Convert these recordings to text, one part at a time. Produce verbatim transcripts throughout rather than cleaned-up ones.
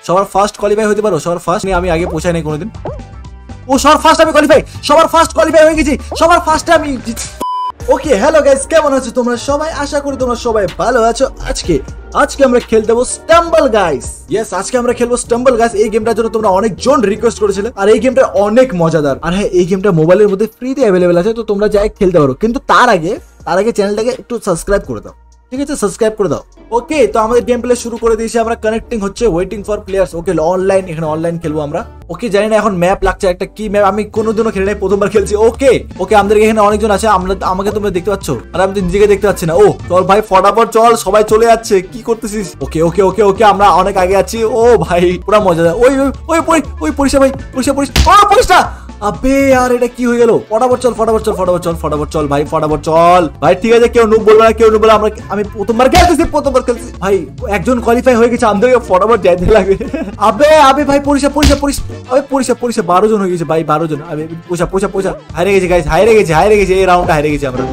সবার first qualify হতে পারো, সবার ফার্স্ট আমি আগে পৌঁছাই নাই কোনোদিন। ও সবার ফার্স্ট আমি কোয়ালিফাই, সবার ফার্স্ট কোয়ালিফাই হয়ে গেছি, সবার ফার্স্টে আমি। ওকে হ্যালো গাইস, কেমন আছো তোমরা সবাই? আশা করি তোমরা সবাই ভালো আছো। আজকে আজকে আমরা খেলতে যাবো স্টাম্বল গাইস। ইয়েস, আজকে আমরা খেলবো স্টাম্বল গাইস। এই গেমটার জন্য তোমরা অনেকজন রিকোয়েস্ট করেছিলে, আর এই গেমটা অনেক মজাদার। আর হ্যাঁ, এই গেমটা মোবাইলের মধ্যে ফ্রিতে অ্যাভেলেবেল আছে, তো তোমরা যাই খেলতে পারো। কিন্তু তার আগে তার আগে চ্যানেলটাকে একটু সাবস্ক্রাইব করে দাও, ঠিক আছে? সাবস্ক্রাইব করে দাও। ওকে, তো আমাদের গেম প্লে শুরু করে দিয়েছি আমরা। কানেক্টিং হচ্ছে, waiting for players. Okay, online, এখানে অনলাইন খেলবো আমরা। ওকে, জানি না এখন ম্যাপ লাগছে একটা কি ম্যাপ, আমি কোনোদিনও খেলে নাই, প্রথমবার খেলছি। ওকে ওকে, আমাদের এখানে অনেকজন আছে, আমরা আমাকে তোমরা দেখতে পাচ্ছ আর আমি তো নিজেকে দেখতে পাচ্ছি না। ও চল ভাই, ফটাফট চল, সবাই চলে যাচ্ছে, কি করতেছিস? ওকে ওকে ওকে ওকে, আমরা অনেক আগে আছি। ও ভাই পুরা মজাদার। ওই ওই ওই ওই পরিষা ভাই, পরিষা পরিষা, ও পরিষা। আবে আর এটা কি হয়ে গেল? ফটাফট চল, ফটাফট চল, ফটাফট চল, ফটাফট চল ভাই, ফটাফট চল ভাই। ঠিক আছে, কেউ নুব বলবে না, কেউ নুব বলবে। আমরা আমি প্রথমবার খেলতেছি, প্রথমবার খেলছি ভাই। একজন কোয়ালিফাই হয়ে গেছে, আমাদেরকে ফটাফট যাইতে লাগে। আবে আবে ভাই, পরিষা পরিষা পরিষা, আবে পরিষা পরিষা, বারো জন হয়ে গেছে ভাই, বারো জন। আবে পয়সা পয়সা পয়সা, হারে গেছে গাইস, হারে গেছে, হারে গেছে, এই রাউন্ডটা হারে গেছি আমরা।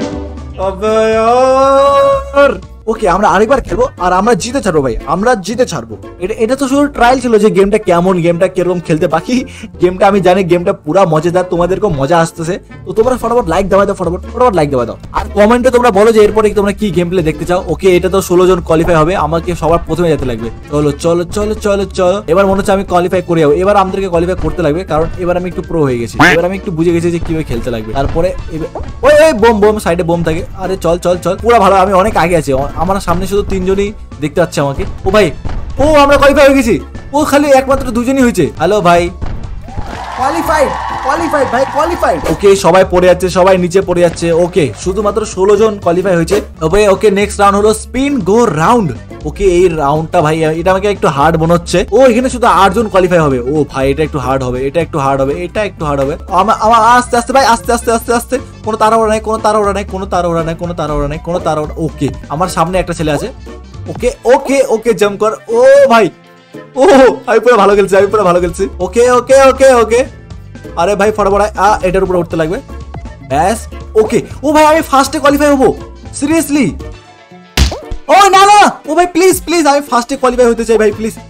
আবে यार, ওকে আমরা আরেকবার খেলবো আর আমরা জিতে ছাড়বো ভাই, আমরা জিতে ছাড়বো। এটা এটা তো শুধু ট্রায়াল ছিল যে গেমটা কেমন, গেমটা কিরকম খেলতে। বাকি গেমটা আমি জানি গেমটা পুরা মজাদার, তোমাদেরকেও মজা আসতেছে। তো তোমরা ফটাফট লাইক দেওয়া দাও, ফটাফট ফটাফট লাইক দেওয়া দাও। আর কমেন্টে তোমরা বলো যে এরপরে তোমরা কি গেম প্লে দেখতে চাও। ওকে, এটা তো ষোলো জন কোয়ালিফাই হবে, আমাকে সবার প্রথমে যেতে লাগবে। চলো চলো চলো চলো চলো, এবার মনে হচ্ছে আমি কোয়ালিফাই করে যাবো। এবার আমাদেরকে কোয়ালিফাই করতে লাগবে, কারণ এবার আমি একটু প্রো হয়ে গেছি। এবার আমি একটু বুঝে গেছি যে কিভাবে খেলতে লাগবে। তারপরে ওই ওই বোম বোম, সাইডে বোম থাকে। আরে চল চল চল, পুরো ভালো, আমি অনেক আগে আছি। আমার সামনে শুধু তিনজনই দেখতে পাচ্ছে আমাকে। ও ভাই, ও আমরা কোয়ালিফাই হয়ে গেছি। ও খালি একমাত্র দুজনই হয়েছে। হ্যালো ভাই, কোয়ালিফাইড কোয়ালিফাইড ভাই, কোয়ালিফাইড। ওকে, সবাই পড়ে যাচ্ছে, সবাই নিচে পড়ে যাচ্ছে। ওকে, শুধুমাত্র ষোলো জন কোয়ালিফাই হয়েছে। ওকে ওকে, নেক্সট রাউন্ড হলো স্পিন গো রাউন্ড। ওকে, এই রাউন্ডটা ভাই এটা আমাকে একটু হার্ড মনে হচ্ছে। ও এখানে শুধু আট জন কোয়ালিফাই হবে। ও ভাই, এটা একটু হার্ড হবে, এটা একটু হার্ড হবে, এটা একটু হার্ড হবে। আমার আমার আস্তে আস্তে ভাই, আস্তে আস্তে আস্তে আস্তে, কোনো তাড়াহুড়া নাই, কোনো তাড়াহুড়া নাই, কোনো তাড়াহুড়া নাই, কোনো তাড়াহুড়া নাই, কোনো তাড়াহুড়া। ওকে, আমার সামনে একটা ছেলে আছে। ওকে ওকে ওকে, জাম্প কর। ও ভাই, ও আমি পুরো ভালো খেলছি, আমি পুরো ভালো খেলছি। ওকে ওকে ওকে ওকে, আরে ভাই ফটাফট আ এটার উপরে উঠতে লাগবে, ব্যাস। ওকে, ও ভাই আমি ফার্স্টে কোয়ালিফাই হবো, সিরিয়াসলি? ও না না, ও ভাই প্লিজ প্লিজ, আমি ফার্স্টে কোয়ালিফাই হতে চাই ভাই, প্লিজ।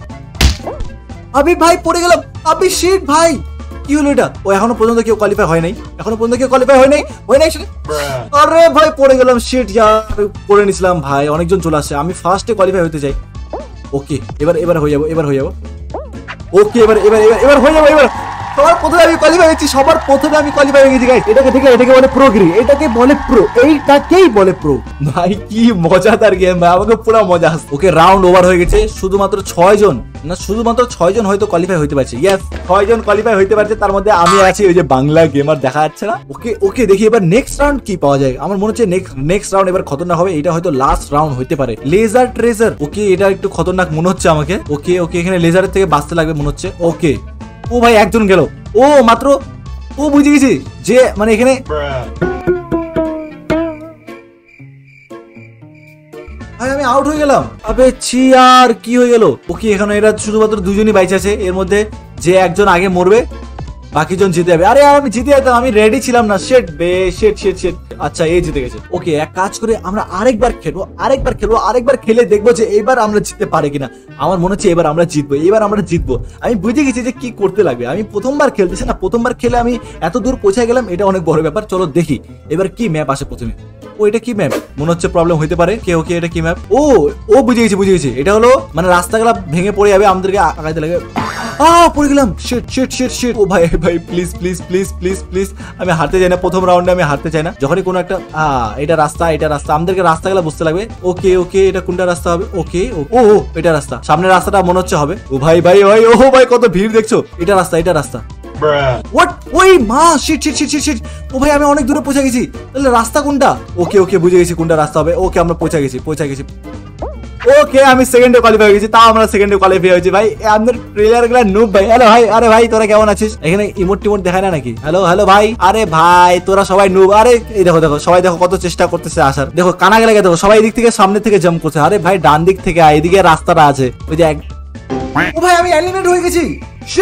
আমি ভাই পড়ে গেলাম, আমি শিট ভাই, কি হলো এটা? ও এখনো পর্যন্ত কেউ কোয়ালিফাই হয় নাই, এখনো পর্যন্ত কেউ কোয়ালিফাই হয় নাই, হয় নাই। আরে ভাই পড়ে গেলাম, শিট ইয়ার, করে নিছিলাম ভাই। অনেকজন চলে আসছে, আমি ফার্স্টে কোয়ালিফাই হতে চাই। ওকে, এবার এবার হয়ে যাবো, এবার হয়ে যাবো। ওকে, এবার এবার এবার এবার হয়ে যাবো। এবার সবার প্রথমে আমি কোয়ালিফাই হয়েছি, সবার প্রথমে আমি কোয়ালিফাই হয়ে গেছি গাইস। এটাকে ঠিক আছে, এটাকে বলে প্রোগ্রি, এটাকে বলে প্রো, এইটাকেই বলে প্রো ভাই। কি মজাদার গেম ভাই, আমাকে পুরো মজা আসছে। ওকে, রাউন্ড ওভার হয়ে গেছে। শুধুমাত্র ছয় জন না, শুধুমাত্র ছয় জন হয়তো কোয়ালিফাই হইতে পারছে। ইয়েস, ছয় জন কোয়ালিফাই হইতে পারছে, তার মধ্যে আমি আছি। ওই যে বাংলা গেমার দেখা যাচ্ছে না। ওকে ওকে, দেখি এবার নেক্সট রাউন্ড কি পাওয়া যায়। আমার মনে হচ্ছে নেক্সট নেক্সট রাউন্ড এবার খতরনাক হবে। এটা হয়তো লাস্ট রাউন্ড হইতে পারে। লেজার ট্রেজার, ওকে এটা একটু খতরনাক মনে হচ্ছে আমাকে। ওকে ওকে, এখানে লেজারের থেকে বাঁচতে লাগবে মনে হচ্ছে। ওকে, ও ভাই একজন গেল। ও মাত্র, ও বুঝে গেছি যে মানে এখানে আমি আউট হয়ে গেলাম। আবে ছি, আর কি হয়ে গেল? ওকে, এখানে এরা শুধুমাত্র দুজনই বাইচ আছে, এর মধ্যে যে একজন আগে মরবে বাকি জন জিতে যাবে। আরে আমি জিতে যেতাম, আমি রেডি ছিলাম না। শেট বে, শেট শেট শেট। আচ্ছা, এই জিতে গেছে। ওকে, এক কাজ করে আমরা আরেকবার খেলবো, আরেকবার খেলবো, আরেকবার খেলে দেখবো যে এবার আমরা জিততে পারি কিনা। আমার মনে হচ্ছে এবার আমরা জিতবো, এবার আমরা জিতবো। আমি বুঝে গেছি যে কি করতে লাগবে। আমি প্রথমবার খেলতেছি না, প্রথমবার খেলে আমি এত দূর পৌঁছে গেলাম, এটা অনেক বড় ব্যাপার। চলো দেখি এবার কি ম্যাপ আসে প্রথমে। ও এটা কি ম্যাপ? মনে হচ্ছে প্রবলেম হইতে পারে। কে ওকে, এটা কি ম্যাপ? ও ও বুঝে গেছি, বুঝে গেছি। এটা হলো মানে রাস্তাগুলো ভেঙে পড়ে যাবে, আমাদেরকে আগাইতে লাগে। আহ পড়ে গেলাম, শিট শিট শিট শিট। ও ভাই ভাই please please please please please, আমি হারতে চাই না, প্রথম রাউন্ডে আমি হারতে চাই না। যখনই কোনো একটা আহ এটা রাস্তা, এটা রাস্তা, আমাদেরকে রাস্তাগুলো বুঝতে লাগবে। ওকে ওকে, এটা কোনটা রাস্তা হবে? ওকে ও ও এটা রাস্তা, সামনের রাস্তাটা মনে হচ্ছে হবে। ও ভাই ভাই ভাই, ও ভাই কত ভিড় দেখছো। এটা রাস্তা, এটা রাস্তা। হোয়াট? ওই মা, শিট শিট শিট শিট। ও ভাই আমি অনেক দূরে পৌঁছে গেছি, তাহলে রাস্তা কোনটা? ওকে ওকে, বুঝে গেছি কোনটা রাস্তা হবে। ওকে, আমরা পৌঁছে গেছি, পৌঁছে গেছি। ওকে, আমি সেকেন্ডে কোয়ালিফাই হয়ে গেছি, তাও আমরা সেকেন্ডে কোয়ালিফাই হয়েছি ভাই। আমাদের প্লেয়ার গুলা নুব ভাই। হ্যালো ভাই, আরে ভাই তোরা কেমন আছিস? এখানে ইমোট টিমোট দেখায় না নাকি? হ্যালো হ্যালো ভাই, আরে ভাই তোরা সবাই নুব। আরে এই দেখো দেখো, সবাই দেখো কত চেষ্টা করতেছে আসার। দেখো কানা গেলে দেখো, সবাই এদিক থেকে সামনে থেকে জাম্প করছে। আরে ভাই ডান দিক থেকে আয়, এদিকে রাস্তাটা আছে ওই যে। ও ভাই আমি এলিমিনেট হয়ে গেছি, শিট।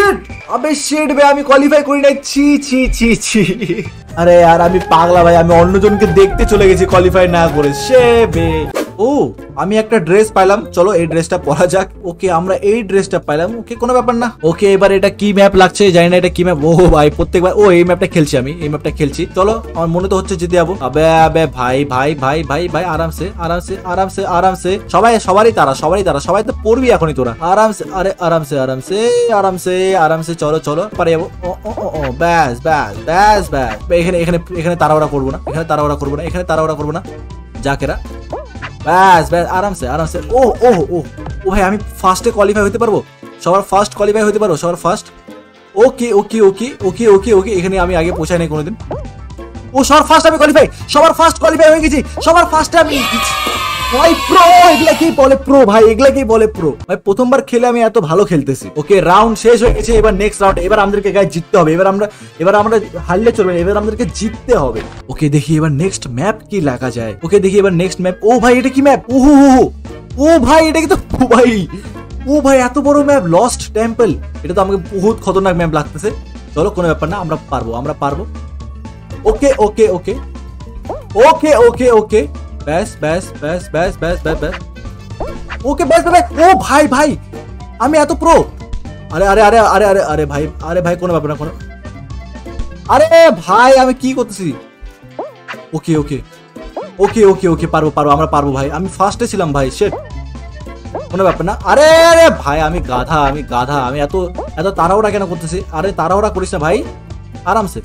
अबे शिट भाई আমি কোয়ালিফাই করি নাই ছি ছি ছি ছি আরে यार আমি পাগলা ভাই আমি অন্যজনকে দেখতে চলে গেছি কোয়ালিফাই না করে সে বে ও আমি একটা ড্রেস পাইলাম চলো এই ড্রেসটা পরা যাক ওকে আমরা এই ড্রেসটা পাইলাম ওকে কোনো ব্যাপার না ওকে এবার এটা কি ম্যাপ লাগছে জানি না এটা কি ম্যাপ ও ভাই প্রত্যেকবার ও এই ম্যাপটা খেলছি আমি এই ম্যাপটা খেলছি চলো আমার মনে তো হচ্ছে জিতে যাবো আবে আবে ভাই ভাই ভাই ভাই ভাই আরামসে আরামসে আরামসে আরামসে সবাই সবারই তারা সবারই তারা সবাই তো পড়বি এখনই তোরা আরামসে আরে আরামসে আরামসে আরামসে আরামসে চলো চলো পারে যাবো ও ও ও ব্যাস ব্যাস ব্যাস ব্যাস এখানে এখানে এখানে তাড়াহুড়া করবো না এখানে তাড়াহুড়া করবো না এখানে তাড়াহুড়া করবো না যাকেরা ব্যাস ব্যাস আরামসে আরামসে ও ও ও ও ভাই আমি ফার্স্টে কোয়ালিফাই হতে পারবো সবার ফার্স্ট কোয়ালিফাই হতে পারবো সবার ফার্স্ট ওকে ওকে ওকে ওকে ওকে ওকে এখানে আমি আগে পৌঁছাই নাই কোনোদিন ও সবার ফার্স্ট আমি কোয়ালিফাই সবার ফার্স্ট কোয়ালিফাই হয়ে গেছি সবার ফার্স্টে আমি ভাই প্রো এগুলা কি বলে প্রো ভাই এগুলা কি বলে প্রো ভাই প্রথমবার খেলে আমি এত ভালো খেলতেছি ওকে রাউন্ড শেষ হয়ে গেছে এবার নেক্সট রাউন্ড এবার আমাদেরকে গায়ে জিততে হবে এবার আমরা এবার আমরা হারলে চলবে না এবার আমাদেরকে জিততে হবে ওকে দেখি এবার নেক্সট ম্যাপ কি লাগা যায় ওকে দেখি এবার নেক্সট ম্যাপ ও ভাই এটা কি ম্যাপ ও ও ভাই এটা কি তো ভাই ও ভাই এত বড় ম্যাপ লস্ট টেম্পল এটা তো আমাকে বহুত খতরনাক ম্যাপ লাগতেছে চলো কোনো ব্যাপার না আমরা পারবো আমরা পারবো ওকে ওকে ওকে ওকে ওকে ওকে ব্যাস ব্যাস ব্যাস ব্যাস ব্যাস ব্যাস ব্যাস ওকে ব্যাস ব্যাস ও ভাই ভাই আমি এত প্রো আরে আরে আরে আরে আরে আরে ভাই আরে ভাই কোনো ব্যাপার না কোনো আরে ভাই আমি কি করতেছি ওকে ওকে ওকে ওকে ওকে পারবো পারবো আমরা পারবো ভাই আমি ফার্স্টে ছিলাম ভাই শিট কোনো ব্যাপার না আরে আরে ভাই আমি গাধা আমি গাধা আমি এত এত তাড়াহুড়া কেন করতেছি আরে তাড়াহুড়া করিস না ভাই আরামসে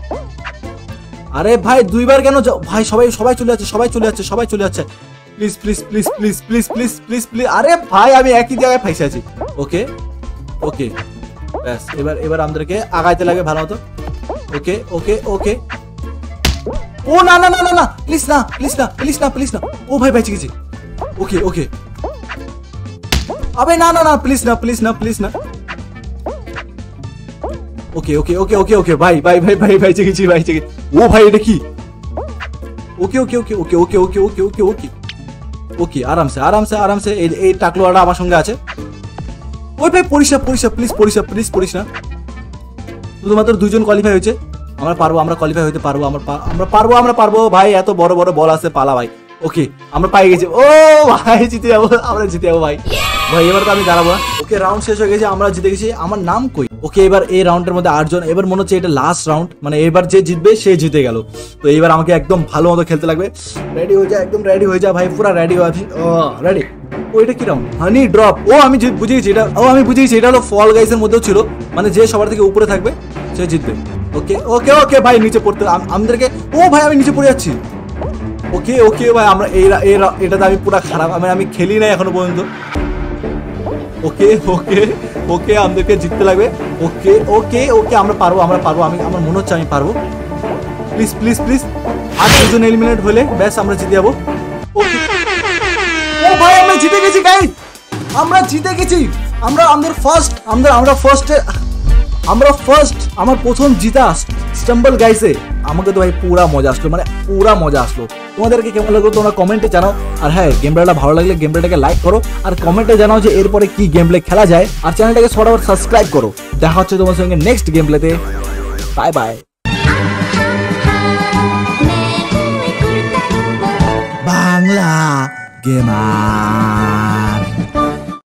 আরে ভাই দুইবার কেন ভাই সবাই সবাই চলে যাচ্ছে সবাই চলে যাচ্ছে সবাই চলে যাচ্ছে please please please please please please please please আরে ভাই আমি একই জায়গায় ফাঁসে আছি ওকে ওকে ব্যাস এবার এবার আমাদেরকে আগাইতে লাগে ভালো মতো ওকে ওকে ওকে ও না না না না না প্লিজ না প্লিজ না প্লিজ না প্লিজ না ও ভাই বেঁচে গেছি ওকে ওকে আবে না না না প্লিজ না প্লিজ না প্লিজ না ওকে ওকে ওকে ওকে ওকে ভাই ভাই ভাই ভাই ভাই চেকেছি ভাই চেকে ও ভাই এটা কি ওকে ওকে ওকে ওকে ওকে ওকে ওকে ওকে ওকে ওকে আরামসে আরামসে আরামসে এই এই টাকলোয়াটা আমার সঙ্গে আছে ওই ভাই পড়িস না পড়িস না প্লিজ পড়িস না প্লিজ পড়িস না শুধুমাত্র দুজন কোয়ালিফাই হয়েছে আমরা পারবো আমরা কোয়ালিফাই হতে পারবো আমরা আমরা পারবো আমরা পারবো ভাই এত বড় বড় বল আছে পালা ভাই ওকে আমরা পাই গেছি ও ভাই জিতে যাবো আমরা জিতে যাবো ভাই ভাই এবার তো আমি দাঁড়াবো ওকে রাউন্ড শেষ হয়ে গেছে আমরা জিতে গেছি আমার নাম কই ওকে এবার এই রাউন্ডের মধ্যে আটজন এবার মনে হচ্ছে এটা লাস্ট রাউন্ড মানে এবার যে জিতবে সে জিতে গেল তো এবার আমাকে একদম ভালো মতো খেলতে লাগবে রেডি হয়ে যা একদম রেডি হয়ে যা ভাই পুরো রেডি হয়ে আছি ও রেডি ও এটা কি রাউন্ড হানি ড্রপ ও আমি বুঝে গেছি এটা ও আমি বুঝে গেছি এটা হলো ফল গাইসের মধ্যেও ছিল মানে যে সবার থেকে উপরে থাকবে সে জিতবে ওকে ওকে ওকে ভাই নিচে পড়তে আমাদেরকে ও ভাই আমি নিচে পড়ে যাচ্ছি ওকে ওকে ভাই আমরা এই এটাতে আমি পুরো খারাপ আমি আমি খেলি নাই এখনো পর্যন্ত ওকে ওকে ওকে আমাদেরকে জিততে লাগবে ওকে ওকে ওকে আমরা পারবো আমরা পারবো আমি আমার মনে হচ্ছে আমি পারবো প্লিজ প্লিজ প্লিজ আর দুজন এলিমিনেট হলে ব্যাস আমরা জিতে যাবো ওকে ও ভাই আমরা জিতে গেছি গাইস আমরা জিতে গেছি আমরা আমাদের ফার্স্ট আমরা আমরা ফার্স্টে আমরা ফার্স্ট আমার প্রথম জিতা স্টাম্বল গাইসে আমাকে তো ভাই পুরা মজা আসলো মানে পুরা মজা আসলো তোমাদেরকে কেমন লাগলো তোমরা কমেন্টে জানাও আর হ্যাঁ গেম প্লেটা ভালো লাগলে গেম প্লেটাকে লাইক করো আর কমেন্টে জানাও যে এরপরে কি গেম প্লে খেলা যায় আর চ্যানেলটাকে ফটাফট সাবস্ক্রাইব করো দেখা হচ্ছে তোমার সঙ্গে নেক্সট গেম প্লেতে বাই বাই বাংলা গেমার।